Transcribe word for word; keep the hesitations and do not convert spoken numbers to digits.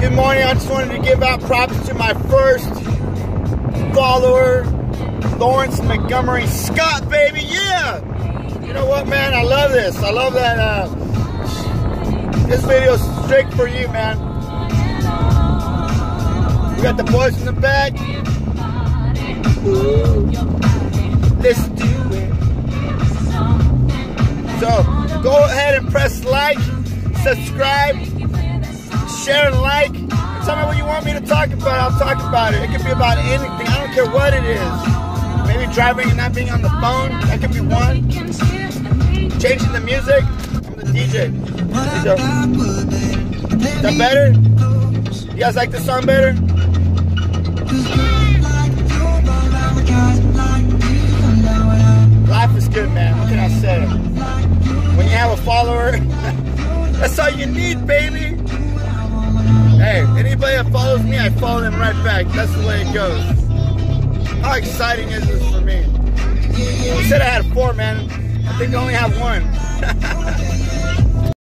Good morning. I just wanted to give out props to my first follower, Lawrence Montgomery Scott, baby. Yeah! You know what, man? I love this. I love that. Uh, this video's straight for you, man. We got the boys in the back. Ooh. Let's do it. So, go ahead and press like, subscribe, share and like. Tell me what you want me to talk about. I'll talk about it. It could be about anything. I don't care what it is. Maybe driving and not being on the phone. That could be one. Changing the music. I'm the D J. So, is that better? You guys like this song better? Life is good, man. What can I say? When you have a follower, that's all you need, baby. Hey, anybody that follows me, I follow them right back. That's the way it goes. How exciting is this for me? You said I had four, man. I think I only have one.